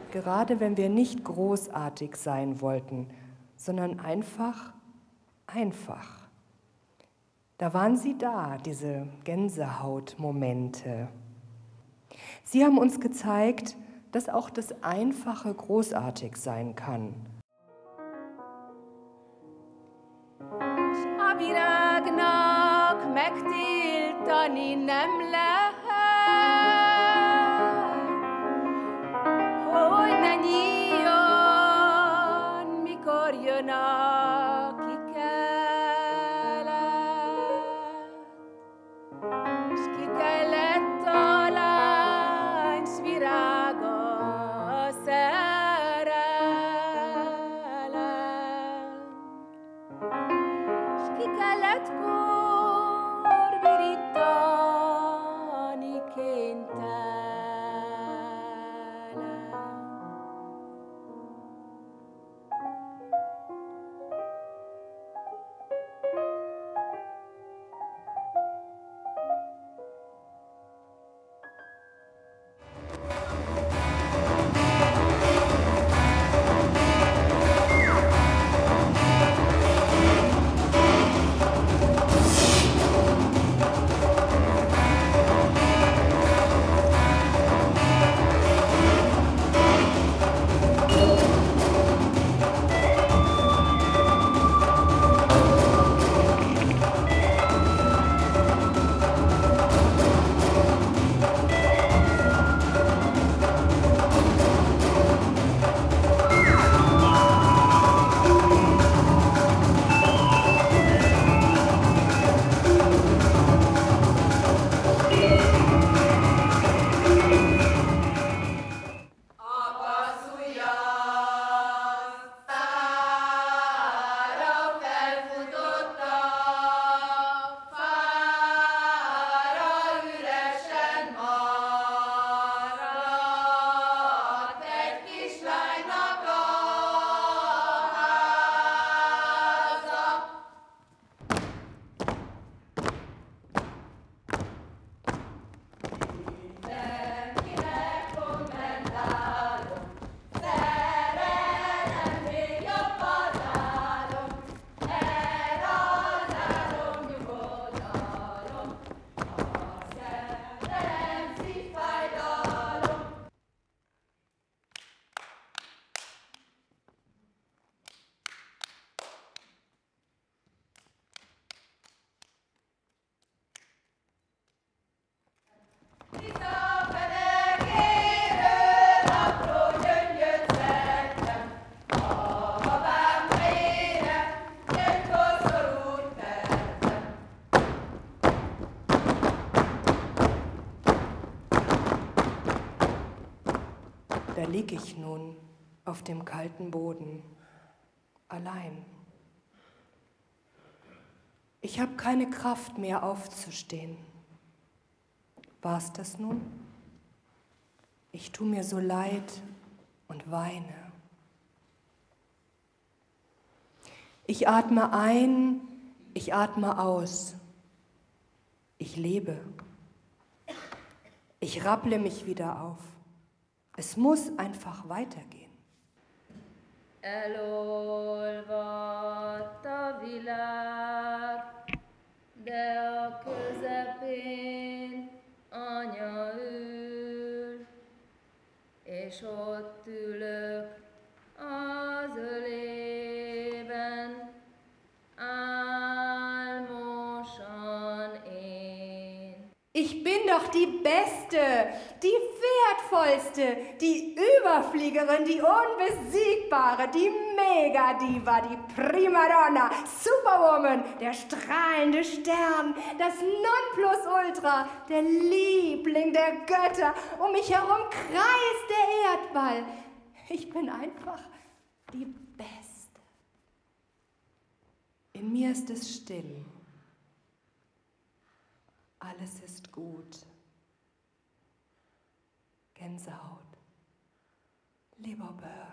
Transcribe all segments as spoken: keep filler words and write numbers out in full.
gerade wenn wir nicht großartig sein wollten, sondern einfach, einfach. Da waren sie da, diese Gänsehautmomente. Sie haben uns gezeigt, dass auch das Einfache großartig sein kann. Virágnak megtiltani nem lehet, hogy ne nyíljon, mikor jön a kikelet. S ki kellett a lány, s virága a szerelem. S ki kellett korvirítani kénytelen. Da lieg ich nun auf dem kalten Boden, allein. Ich habe keine Kraft mehr aufzustehen. War's das nun? Ich tu mir so leid und weine. Ich atme ein, ich atme aus. Ich lebe. Ich rapple mich wieder auf. Es muss einfach weitergehen. Elolvadt a világ, de a közepén anya ül, és ott ülök az ölében, álmosan én. Ich bin doch die Beste, die Wertvollste, die Überfliegerin, die Unbesiegbare, die Megadiva, die Primadonna, Superwoman, der strahlende Stern, das Nonplusultra, der Liebling der Götter. Um mich herum kreist der Erdball. Ich bin einfach die Beste. In mir ist es still. Alles ist gut. Gänsehaut. Lieber Böhr.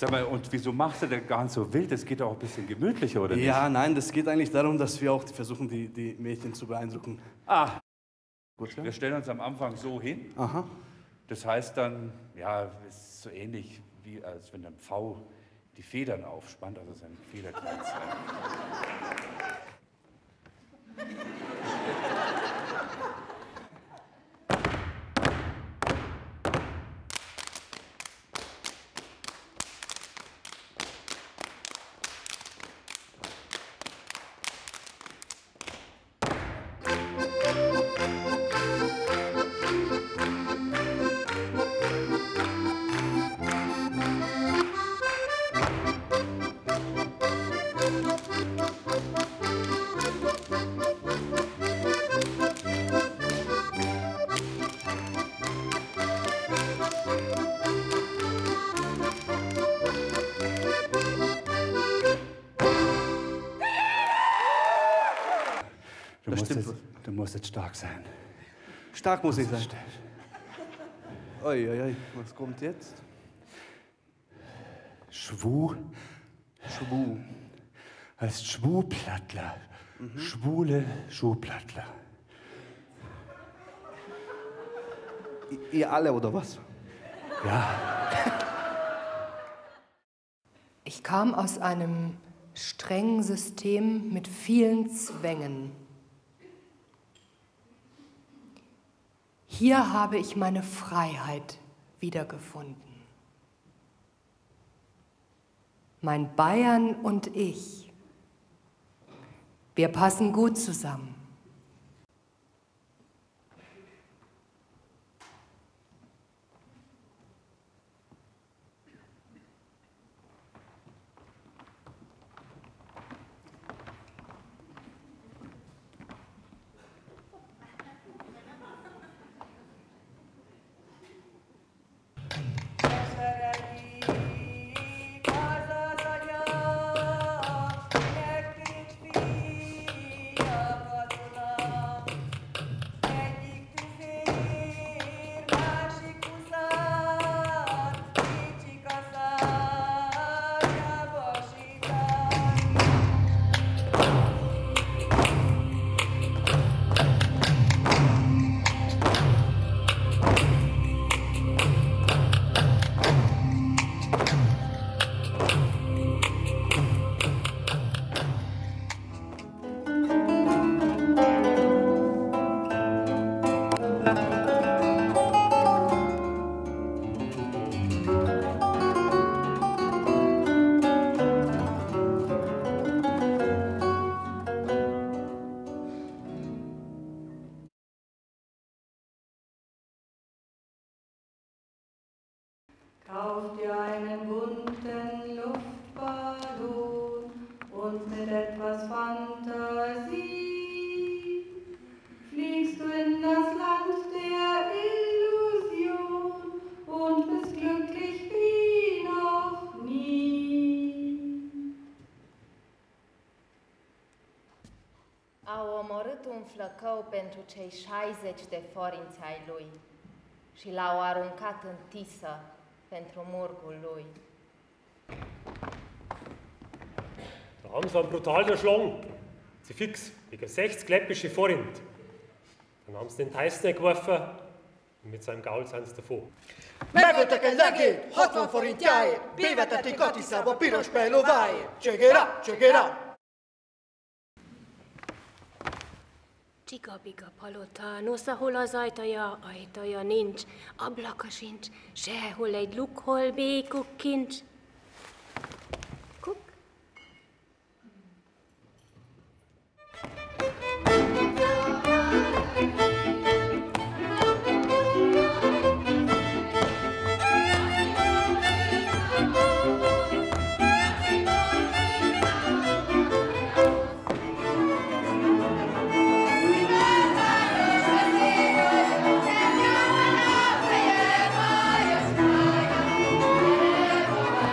Sag mal, und wieso machst du denn gar nicht so wild? Das geht doch auch ein bisschen gemütlicher, oder nicht? Ja, nein, das geht eigentlich darum, dass wir auch versuchen, die, die Mädchen zu beeindrucken. Ah, Gut, ja? wir stellen uns am Anfang so hin. Aha. Das heißt dann, ja, es ist so ähnlich, wie als wenn ein Pfau die Federn aufspannt, also sein Federkleid. Du musst, jetzt, du musst jetzt stark sein. Stark muss ich sein. Oi, oi, oi. Was kommt jetzt? Schwu. Schwu. Heißt Schwuplattler. Mhm. Schwule Schwuplattler. I- Ihr alle, oder was? Ja. Ich kam aus einem strengen System mit vielen Zwängen. Hier habe ich meine Freiheit wiedergefunden. Mein Bayern und ich, wir passen gut zusammen. Kauf dir einen bunten Luftballon und mit etwas Fantasie fliegst du in das Land der Illusion und bist glücklich wie noch nie. Au omorât un flăcău pentru cei șaizeci de forinți ai lui și l-au aruncat în Tisă pentru murgul lui. Da haben sie einen brutal erschlagen. Sie fix, wegen sechzig läppische Forint. Dann haben sie den Teisner geworfen und mit seinem Gaul sind sie davon. Megöltek egy legényt, hatvan forintjáért, bévetették Atiszába piros pejlóváért. Check it out, check it out! Csiga-biga palota, nosz, ahol az ajtaja, ajtaja nincs, ablaka sincs, sehol egy lukhol békuk kincs. Kuk. Thank you.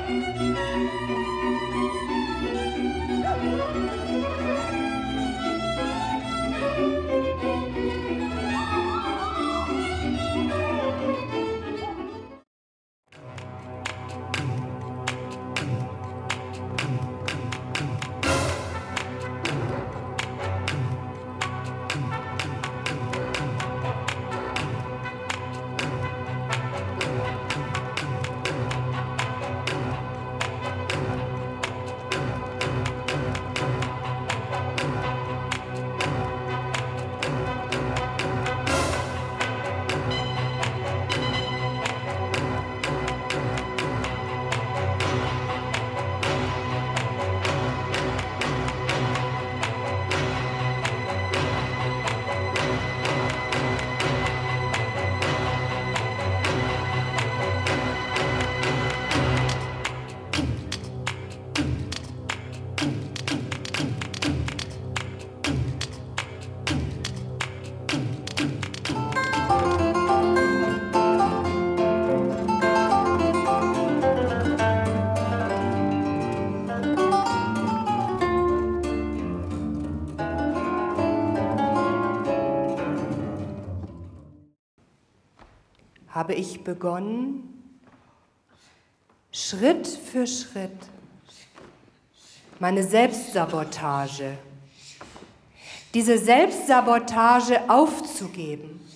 habe ich begonnen, Schritt für Schritt meine Selbstsabotage, diese Selbstsabotage aufzugeben